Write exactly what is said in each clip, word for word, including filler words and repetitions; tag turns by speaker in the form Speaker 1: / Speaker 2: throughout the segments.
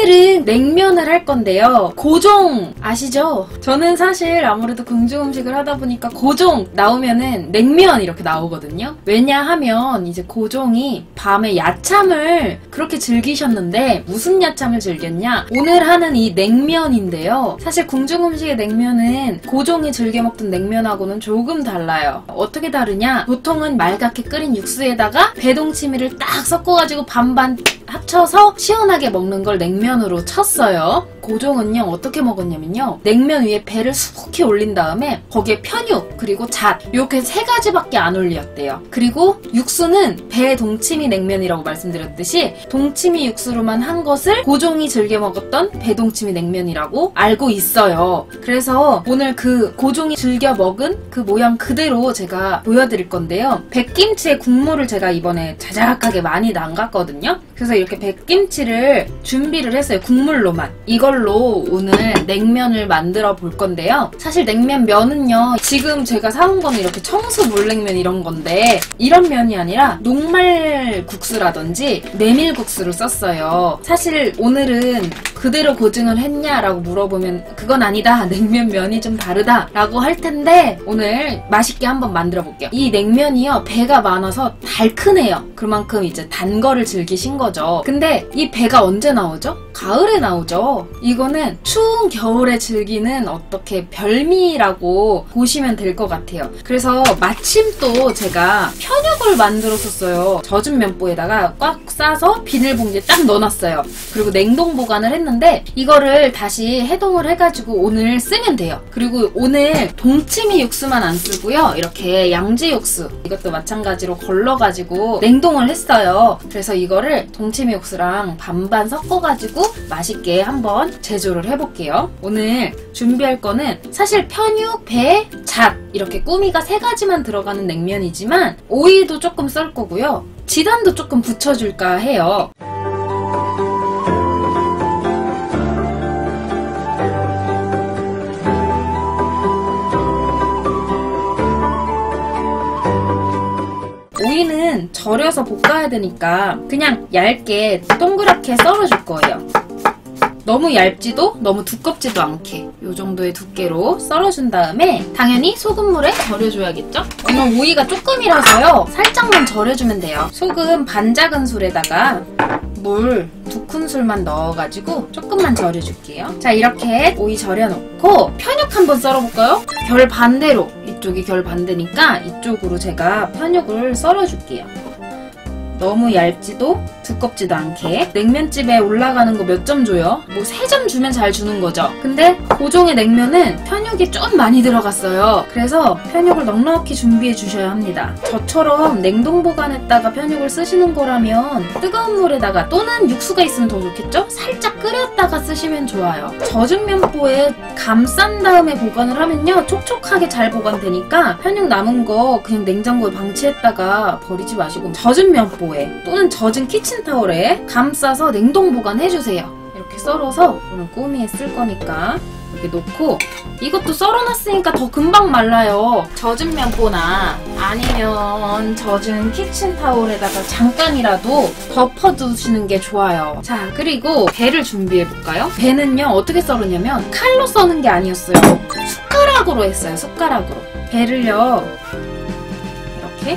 Speaker 1: 오늘은 냉면을 할 건데요. 고종 아시죠? 저는 사실 아무래도 궁중 음식을 하다 보니까 고종 나오면은 냉면 이렇게 나오거든요. 왜냐하면 이제 고종이 밤에 야참을 그렇게 즐기셨는데 무슨 야참을 즐겼냐? 오늘 하는 이 냉면인데요. 사실 궁중 음식의 냉면은 고종이 즐겨 먹던 냉면하고는 조금 달라요. 어떻게 다르냐? 보통은 맑게 끓인 육수에다가 배동치미를 딱 섞어가지고 반반 합쳐서 시원하게 먹는 걸 냉면으로 쳤어요. 고종은요 어떻게 먹었냐면요, 냉면 위에 배를 수북히 올린 다음에 거기에 편육 그리고 잣 이렇게 세 가지밖에 안 올렸대요. 그리고 육수는 배 동치미 냉면이라고 말씀드렸듯이 동치미 육수로만 한 것을 고종이 즐겨 먹었던 배동치미 냉면이라고 알고 있어요. 그래서 오늘 그 고종이 즐겨 먹은 그 모양 그대로 제가 보여드릴 건데요. 백김치의 국물을 제가 이번에 자작하게 많이 담갔거든요. 그래서 이렇게 백김치를 준비를 했어요. 국물로만. 이걸로 오늘 냉면을 만들어 볼 건데요. 사실 냉면 면은요, 지금 제가 사온 거는 이렇게 청수 물냉면 이런 건데 이런 면이 아니라 녹말국수라든지 메밀국수를 썼어요. 사실 오늘은 그대로 고증을 했냐라고 물어보면 그건 아니다, 냉면 면이 좀 다르다 라고 할 텐데 오늘 맛있게 한번 만들어 볼게요. 이 냉면이요 배가 많아서 달큰해요. 그만큼 이제 단 거를 즐기신 거죠. 근데 이 배가 언제 나오죠? 가을에 나오죠. 이거는 추운 겨울에 즐기는 어떻게 별미라고 보시면 될 것 같아요. 그래서 마침 또 제가 편육을 만들었었어요. 젖은 면보에다가 꽉 싸서 비닐봉지에 딱 넣어놨어요. 그리고 냉동 보관을 했는데 이거를 다시 해동을 해가지고 오늘 쓰면 돼요. 그리고 오늘 동치미 육수만 안 쓰고요, 이렇게 양지 육수 이것도 마찬가지로 걸러가지고 냉동을 했어요. 그래서 이거를 동치미 육수랑 반반 섞어가지고 맛있게 한번 제조를 해볼게요. 오늘 준비할 거는 사실 편육, 배, 잣 이렇게 꾸미가 세 가지만 들어가는 냉면이지만 오이도 조금 썰 거고요. 지단도 조금 붙여줄까 해요. 오이는 절여서 볶아야 되니까 그냥 얇게 동그랗게 썰어줄 거예요. 너무 얇지도 너무 두껍지도 않게 이 정도의 두께로 썰어준 다음에 당연히 소금물에 절여줘야겠죠? 오늘 오이가 조금이라서요 살짝만 절여주면 돼요. 소금 반 작은술에다가 물 두 큰술만 넣어가지고 조금만 절여줄게요. 자, 이렇게 오이 절여놓고 편육 한번 썰어볼까요? 결 반대로, 이쪽이 결 반대니까 이쪽으로 제가 편육을 썰어줄게요. 너무 얇지도 두껍지도 않게. 냉면집에 올라가는 거 몇 점 줘요? 뭐 세 점 주면 잘 주는 거죠. 근데 고종의 냉면은 편육이 좀 많이 들어갔어요. 그래서 편육을 넉넉히 준비해 주셔야 합니다. 저처럼 냉동 보관했다가 편육을 쓰시는 거라면 뜨거운 물에다가, 또는 육수가 있으면 더 좋겠죠? 살짝 끓였다가 쓰시면 좋아요. 젖은 면보에 감싼 다음에 보관을 하면요 촉촉하게 잘 보관되니까 편육 남은 거 그냥 냉장고에 방치했다가 버리지 마시고 젖은 면보 또는 젖은 키친타올에 감싸서 냉동 보관해주세요. 이렇게 썰어서 오늘 꾸미에 쓸 거니까 이렇게 놓고, 이것도 썰어놨으니까 더 금방 말라요. 젖은 면보나 아니면 젖은 키친타올에다가 잠깐이라도 덮어두시는 게 좋아요. 자, 그리고 배를 준비해볼까요? 배는요 어떻게 썰으냐면 칼로 써는 게 아니었어요. 숟가락으로 했어요. 숟가락으로. 배를요 이렇게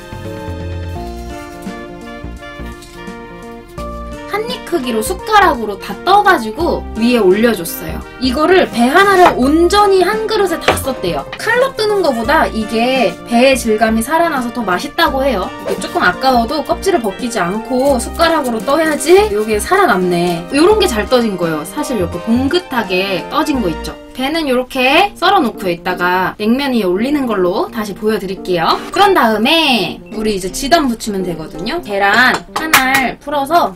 Speaker 1: 한입 크기로 숟가락으로 다 떠가지고 위에 올려줬어요. 이거를 배 하나를 온전히 한 그릇에 다 썼대요. 칼로 뜨는 것보다 이게 배의 질감이 살아나서 더 맛있다고 해요. 조금 아까워도 껍질을 벗기지 않고 숟가락으로 떠야지 이게 살아남네. 이런 게 잘 떠진 거예요. 사실 이렇게 봉긋하게 떠진 거 있죠. 배는 이렇게 썰어놓고 있다가 냉면 위에 올리는 걸로 다시 보여드릴게요. 그런 다음에 우리 이제 지단 붙이면 되거든요. 계란 하나를 풀어서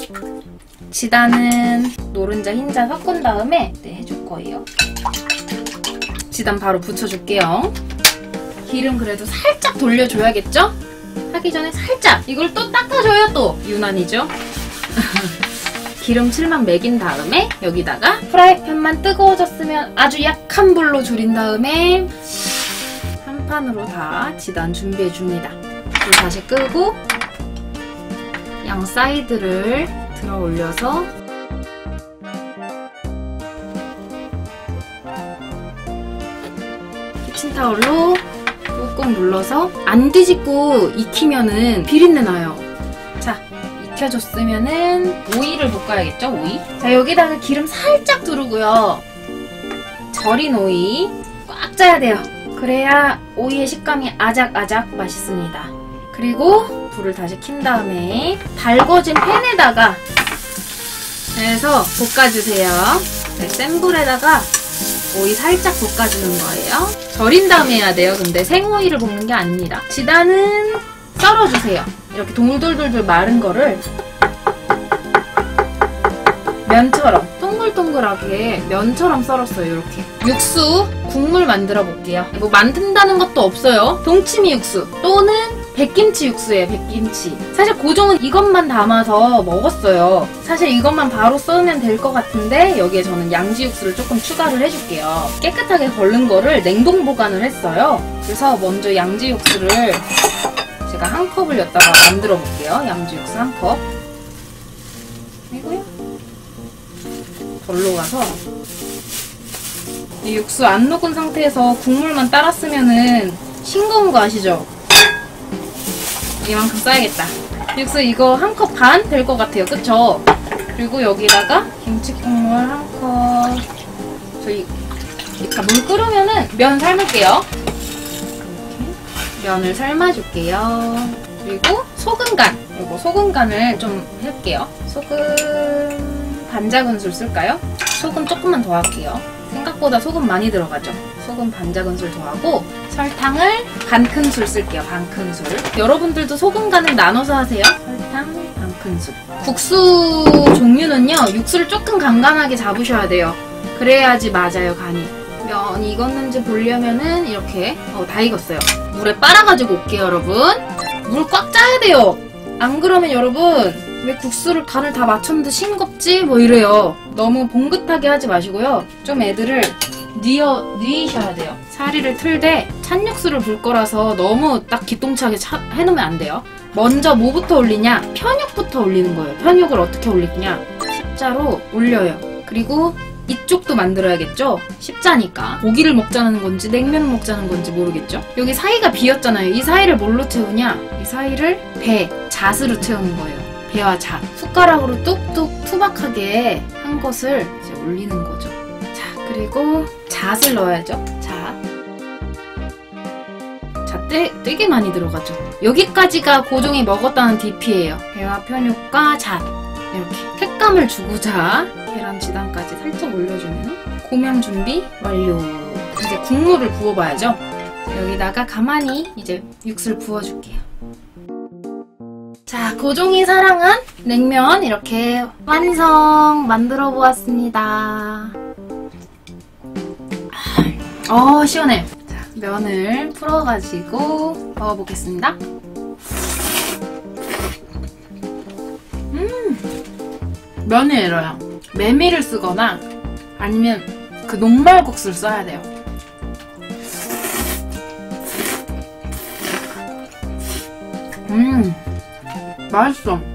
Speaker 1: 지단은 노른자, 흰자 섞은 다음에 네, 해줄 거예요. 지단 바로 붙여줄게요. 기름 그래도 살짝 돌려줘야겠죠? 하기 전에 살짝! 이걸 또 닦아줘야 또 유난이죠? 기름칠만 먹인 다음에 여기다가 프라이팬만 뜨거워졌으면 아주 약한 불로 줄인 다음에 한 판으로 다 지단 준비해줍니다. 그리고 다시 끄고 양 사이드를 들어 올려서 페이퍼타올로 꾹꾹 눌러서 안 뒤집고 익히면은 비린내 나요. 자, 익혀줬으면은 오이를 볶아야겠죠, 오이? 자, 여기다가 기름 살짝 두르고요. 절인 오이 꽉 짜야 돼요. 그래야 오이의 식감이 아작아작 맛있습니다. 그리고 불을 다시 킨 다음에 달궈진 팬에다가 해서 볶아주세요. 네, 센 불에다가 오이 살짝 볶아주는 거예요. 절인 다음에 해야 돼요. 근데 생오이를 볶는 게 아닙니다. 지단은 썰어주세요. 이렇게 동글동글 마른 거를 면처럼 동글동글하게 면처럼 썰었어요. 이렇게 육수 국물 만들어 볼게요. 뭐 만든다는 것도 없어요. 동치미 육수 또는 백김치 육수예요. 백김치. 사실 고종은 이것만 담아서 먹었어요. 사실 이것만 바로 쓰면 될 것 같은데 여기에 저는 양지 육수를 조금 추가를 해줄게요. 깨끗하게 걸른 거를 냉동 보관을 했어요. 그래서 먼저 양지 육수를 제가 한 컵을 여기다가 만들어 볼게요. 양지 육수 한 컵. 그리고요. 덜 녹아서 이 육수 안 녹은 상태에서 국물만 따랐으면은 싱거운 거 아시죠? 이만큼 써야겠다. 육수 이거 한 컵 반 될 것 같아요. 그쵸? 그리고 여기다가 김치 국물 한 컵. 저희 자, 물 끓으면은 면 삶을게요. 이렇게 면을 삶아줄게요. 그리고 소금 간. 이거 소금 간을 좀 할게요. 소금 반 작은술 쓸까요? 소금 조금만 더 할게요. 생각보다 소금 많이 들어가죠? 소금 반 작은술 더하고 설탕을 반 큰술 쓸게요. 반 큰술. 여러분들도 소금 간을 나눠서 하세요. 설탕 반 큰술. 국수 종류는요. 육수를 조금 간간하게 잡으셔야 돼요. 그래야지 맞아요. 간이. 면이 익었는지 보려면은 이렇게 어, 다 익었어요. 물에 빨아가지고 올게요. 여러분. 물 꽉 짜야 돼요. 안 그러면 여러분 왜 국수를 간을 다 맞췄는데 싱겁지? 뭐 이래요. 너무 봉긋하게 하지 마시고요. 좀 애들을 뉘어, 뉘셔야 돼요. 사리를 틀되 찬 육수를 볼 거라서 너무 딱 기똥차게 차, 해놓으면 안 돼요. 먼저 뭐부터 올리냐? 편육부터 올리는 거예요. 편육을 어떻게 올리냐? 십자로 올려요. 그리고 이쪽도 만들어야겠죠? 십자니까. 고기를 먹자는 건지 냉면을 먹자는 건지 모르겠죠? 여기 사이가 비었잖아요. 이 사이를 뭘로 채우냐? 이 사이를 배, 잣으로 채우는 거예요. 배와 잣. 숟가락으로 뚝뚝 투박하게 한 것을 이제 올리는 거죠. 자, 그리고 잣을 넣어야죠. 잣. 잣 되, 되게 많이 들어가죠. 여기까지가 고종이 먹었다는 디피예요. 배와 편육과 잣. 이렇게 색감을 주고자 계란 지단까지 살짝 올려주면 고명 준비 완료. 이제 국물을 부어봐야죠. 여기다가 가만히 이제 육수를 부어줄게요. 자, 고종이 사랑한 냉면 이렇게 완성 만들어 보았습니다. 어, 시원해. 자, 면을 풀어가지고 먹어보겠습니다. 음, 면이 이래요. 메밀을 쓰거나 아니면 그 녹말국수를 써야 돼요. 음, 맛있어.